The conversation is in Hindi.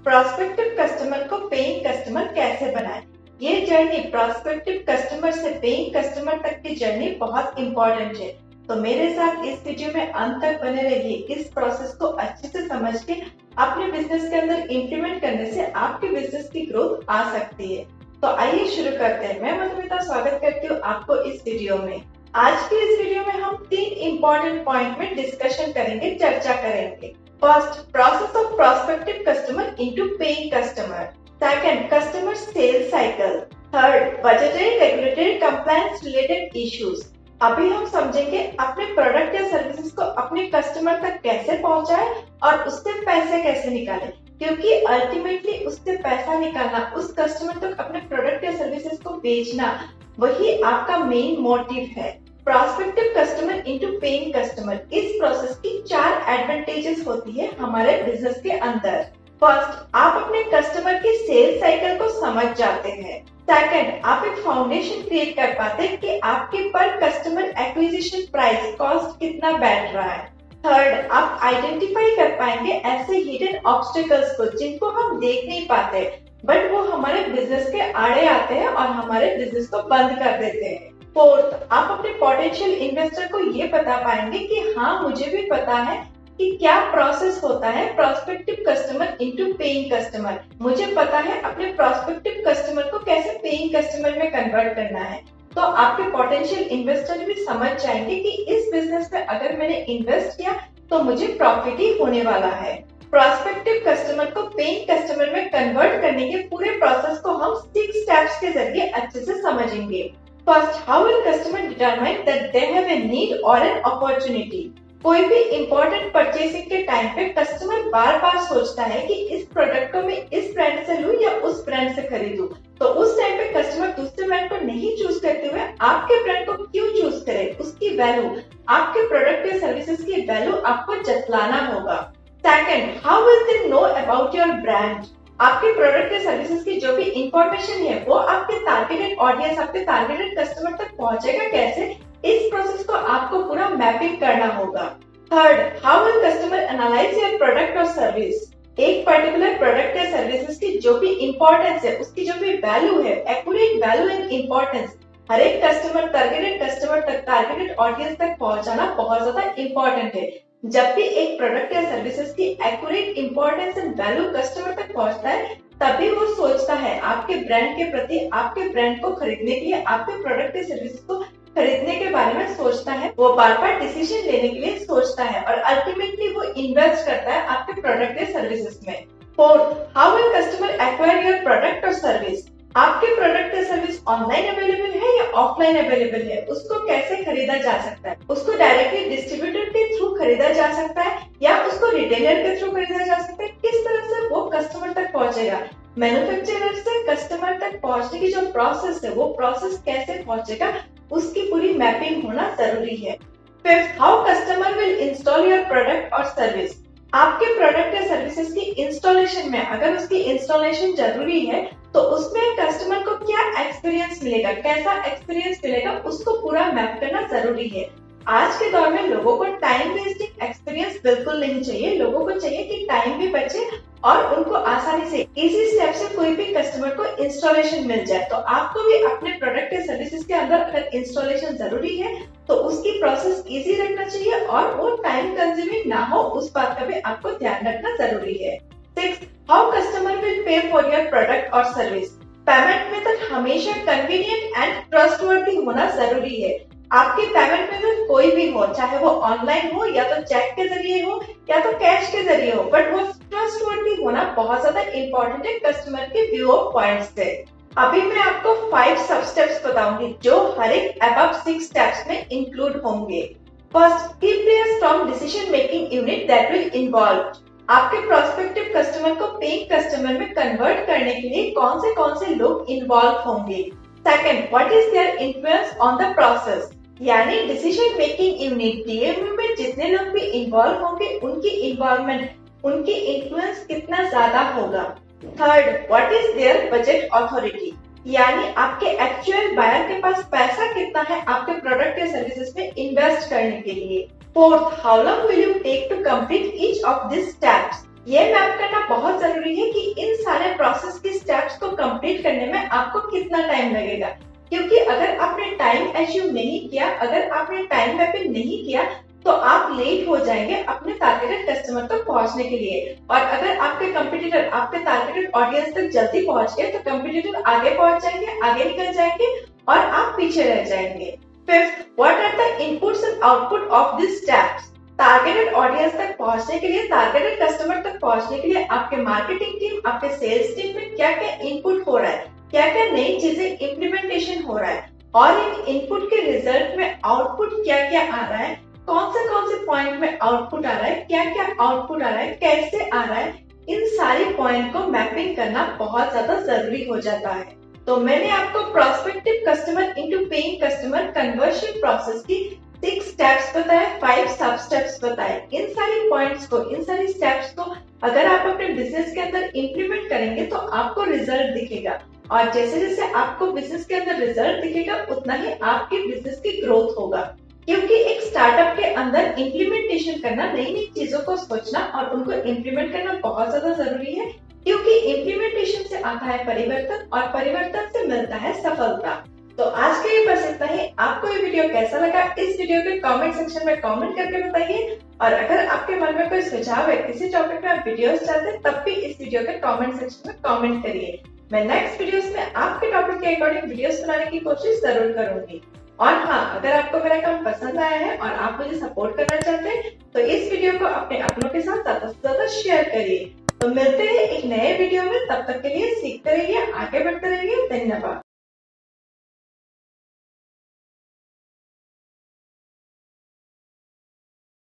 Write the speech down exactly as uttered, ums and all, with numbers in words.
प्रोस्पेक्टिव कस्टमर को पेइंग कस्टमर कैसे बनाएं। ये जर्नी प्रोस्पेक्टिव कस्टमर से पेइंग कस्टमर तक की जर्नी बहुत इंपॉर्टेंट है, तो मेरे साथ इस वीडियो में अंत तक बने रहिए। इस प्रोसेस को अच्छे से समझ के अपने बिजनेस के अंदर इम्प्लीमेंट करने से आपके बिजनेस की ग्रोथ आ सकती है। तो आइए शुरू करते हैं। मैं मधुमिता स्वागत करती हूँ आपको इस वीडियो में। आज की इस वीडियो में हम तीन इम्पोर्टेंट पॉइंट में डिस्कशन करेंगे, चर्चा करेंगे। First, process of prospective customer into paying customer. Second, customer sales cycle. Third, budgetary regulatory compliance related issues. अभी हम समझेंगे अपने प्रोडक्ट या सर्विसेज को अपने कस्टमर तक कैसे पहुंचाए और उससे पैसे कैसे निकाले, क्योंकि अल्टीमेटली उससे पैसा निकालना, उस कस्टमर तक अपने प्रोडक्ट या सर्विसेज को बेचना, वही आपका मेन मोटिव है। Prospective customer into paying customer, इस प्रोसेस की चार एडवांटेजेस होती है हमारे बिजनेस के अंदर। फर्स्ट, आप अपने कस्टमर की सेल्स साइकिल को समझ जाते हैं। सेकंड, आप एक फाउंडेशन क्रिएट कर पाते हैं कि आपके पर कस्टमर एक्विजिशन प्राइस कॉस्ट कितना बैठ रहा है। थर्ड, आप आइडेंटिफाई कर पाएंगे ऐसे हिडन ऑब्स्टिकल्स को जिनको हम देख नहीं पाते, बट वो हमारे बिजनेस के आड़े आते हैं और हमारे बिजनेस को बंद कर देते हैं। फोर्थ, आप अपने पोटेंशियल इन्वेस्टर को ये बता पाएंगे कि हाँ, मुझे भी पता है कि क्या प्रोसेस होता है prospective customer into paying customer. मुझे पता है अपने प्रोस्पेक्टिव कस्टमर को कैसे पेइंग कस्टमर में कन्वर्ट करना है। तो आपके पोटेंशियल इन्वेस्टर भी समझ जाएंगे कि इस बिजनेस में अगर मैंने इन्वेस्ट किया तो मुझे प्रॉफिट ही होने वाला है। प्रोस्पेक्टिव कस्टमर को पेइंग कस्टमर में कन्वर्ट करने के पूरे प्रोसेस को हम सिक्स स्टेप्स के जरिए अच्छे से समझेंगे। First, how will customer determine that they have a need और एन अपॉर्चुनिटी। कोई भी इंपॉर्टेंट परचेसिंग के टाइम पे कस्टमर बार बार सोचता है कि इस प्रोडक्ट को मैं इस ब्रांड से लूं या उस ब्रांड से खरीदूं। तो उस टाइम पे कस्टमर दूसरे ब्रांड को नहीं चूज करते हुए आपके ब्रांड को क्यों चूज करे, उसकी वैल्यू, आपके प्रोडक्ट या सर्विसेज की वैल्यू आपको जतलाना होगा। Second, how will they know about your brand. आपके प्रोडक्ट या सर्विसेज की जो भी इंफॉर्मेशन है वो आपके टारगेटेड ऑडियंस, आपके टारगेटेड कस्टमर तक पहुंचेगा कैसे, इस प्रोसेस को आपको पूरा मैपिंग करना होगा। Third, how will customer analyse your product और सर्विस। एक पर्टिकुलर प्रोडक्ट या सर्विसेज की जो भी इंपॉर्टेंस है, उसकी जो भी वैल्यू है, एक्यूरेट वैल्यू एंड इंपॉर्टेंस, हर एक कस्टमर, टारगेटेड कस्टमर तक, टारगेटेड ऑडियंस तक पहुंचाना बहुत ज्यादा इंपॉर्टेंट है। जब भी एक प्रोडक्ट या सर्विसेज की accurate importance and value customer तक पहुंचता है, तभी वो सोचता है आपके ब्रांड के प्रति, आपके ब्रांड को खरीदने के लिए, आपके प्रोडक्ट या सर्विसेज को खरीदने के बारे में सोचता है, वो बार बार डिसीजन लेने के लिए सोचता है और अल्टीमेटली वो इन्वेस्ट करता है आपके प्रोडक्ट या सर्विसेज में। Fourth, how will customer acquire your product और सर्विस। आपके प्रोडक्ट या सर्विस ऑनलाइन अवेलेबल है या ऑफलाइन अवेलेबल है, उसको कैसे खरीदा जा सकता है। उसको डायरेक्टली डिस्ट्रीब्यूटर के थ्रू खरीदा जा सकता है या उसको रिटेलर के थ्रू खरीदा जा सकता है। किस तरह से वो कस्टमर तक पहुंचेगा, मैन्युफैक्चरर से कस्टमर तक पहुंचने की जो प्रोसेस है, वो प्रोसेस कैसे पहुंचेगा, उसकी पूरी मैपिंग होना जरूरी है। Fifth, how customer will install your product और सर्विस। आपके प्रोडक्ट या सर्विसेज की इंस्टॉलेशन में अगर उसकी इंस्टॉलेशन जरूरी है तो उसमें कस्टमर को क्या एक्सपीरियंस मिलेगा, कैसा एक्सपीरियंस मिलेगा, उसको पूरा मैप करना जरूरी है। आज के दौर में लोगों को टाइम वेस्टिंग एक्सपीरियंस बिल्कुल नहीं चाहिए। लोगों को चाहिए कि टाइम भी बचे और उनको आसानी से इजी स्टेप से कोई भी कस्टमर को इंस्टॉलेशन मिल जाए। तो आपको भी अपने प्रोडक्ट या सर्विसेज के अंदर अगर इंस्टॉलेशन जरूरी है तो उसकी प्रोसेस इजी रखना चाहिए और वो टाइम कंज्यूमिंग ना हो, उस बात का भी आपको ध्यान रखना जरूरी है। Six, how customer will pay for your product और सर्विस। पेमेंट मेथड हमेशा कन्वीनियंट एंड ट्रस्टवर्दी होना जरूरी है। आपकी पेमेंट मेथड कोई भी हो, चाहे वो ऑनलाइन हो या तो चेक के जरिए हो या तो कैश के जरिए हो, बट वो ट्रस्टवर्दी होना बहुत ज्यादा इंपॉर्टेंट है कस्टमर के व्यू ऑफ पॉइंट से। अभी मैं आपको फाइव सब स्टेप्स बताऊंगी जो हर एक अबव सिक्स स्टेप्स में इंक्लूड होंगे। First, keep a strong decision making unit that will involve. आपके प्रोस्पेक्टिव कस्टमर को पेइंग कस्टमर में कन्वर्ट करने के लिए कौन से कौन से लोग इन्वॉल्व होंगे। Second, what is their influence on the process, यानी डिसीजन मेकिंग यूनिट डीएमयू में जितने लोग भी इन्वॉल्व होंगे उनकी इन्वॉल्वमेंट, उनकी इन्फ्लुएंस कितना ज्यादा होगा। Third, what is their budget authority, यानी आपके एक्चुअल बायर के पास पैसा कितना है आपके प्रोडक्ट या सर्विसेज में इन्वेस्ट करने के लिए। Fourth, how long will you take to complete each of this steps. ये मैप करना बहुत जरूरी है कि इन प्रोसेस की स्टेप्स को कंप्लीट करने में आपको कितना टाइम लगेगा। क्योंकि अगर आपने टाइम अचीव नहीं किया, अगर आपने टाइम मैपिंग नहीं किया, तो आप लेट हो जाएंगे अपने टारगेटेड कस्टमर तक पहुंचने के लिए। और अगर आपके कंपटीटर आपके टारगेटेड ऑडियंस तक जल्दी पहुंच गए तो कंपटीटर आगे पहुंच जाएंगे, आगे निकल जाएंगे और आप पीछे रह जाएंगे। Fifth, what are the inputs and output of this steps. Targeted audience तक पहुंचने के लिए, टारगेटेड कस्टमर तक पहुंचने के लिए आपके मार्केटिंग टीम, आपके सेल्स टीम में क्या क्या इनपुट हो रहा है, क्या क्या नई चीजें इम्प्लीमेंटेशन हो रहा है, और इन इनपुट के रिजल्ट में आउटपुट क्या क्या आ रहा है, कौन से कौन से पॉइंट में आउटपुट आ रहा है, क्या क्या आउटपुट आ रहा है, कैसे आ रहा है, इन सारी पॉइंट को मैपिंग करना बहुत ज्यादा जरूरी हो जाता है। तो मैंने आपको prospective customer into paying customer conversion process की सिक्स स्टेप्स बताए, फाइव सब स्टेप्स बताए। इन सारी पॉइंट्स को, इन सारी स्टेप्स को अगर आप अपने बिजनेस के अंदर इंप्लीमेंट करेंगे तो आपको रिजल्ट दिखेगा, और जैसे जैसे आपको बिजनेस के अंदर रिजल्ट दिखेगा उतना ही आपके बिजनेस की ग्रोथ होगा। क्योंकि एक स्टार्टअप के अंदर इंप्लीमेंटेशन करना, नई नई चीजों को सोचना और उनको इंप्लीमेंट करना बहुत ज्यादा जरूरी है। क्योंकि इंप्लीमेंटेशन से आता है परिवर्तन और परिवर्तन से मिलता है सफलता। तो आज के लिए बस इतना ही। आपको ये वीडियो कैसा लगा, इस वीडियो के कमेंट सेक्शन में कमेंट करके बताइए। और अगर आपके मन में कोई सुझाव है, किसी टॉपिक में आप वीडियोस चाहते हैं, तब भी इस वीडियो के कमेंट सेक्शन में कमेंट करिए। मैं नेक्स्ट वीडियोस में आपके टॉपिक के अकॉर्डिंग वीडियोस बनाने की कोशिश जरूर करूंगी। और हाँ, अगर आपको मेरा काम पसंद आया है और आप मुझे सपोर्ट करना चाहते हैं तो इस वीडियो को अपने अपनों के साथ ज्यादा से ज्यादा शेयर करिए। तो मिलते हैं एक नए वीडियो में, तब तक के लिए सीखते रहिए, आगे बढ़ते रहिए। धन्यवाद।